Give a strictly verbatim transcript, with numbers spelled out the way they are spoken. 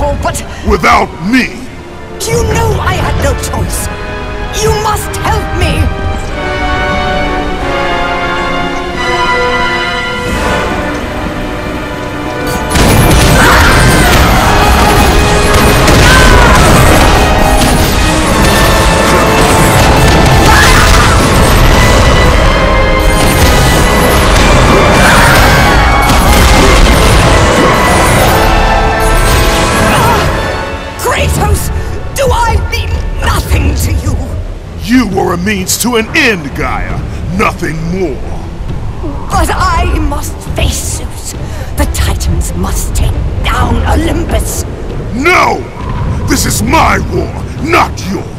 before, but... Without me! You know I had no choice! You must help me! You were a means to an end, Gaia. Nothing more. But I must face Zeus. The Titans must take down Olympus. No! This is my war, not yours.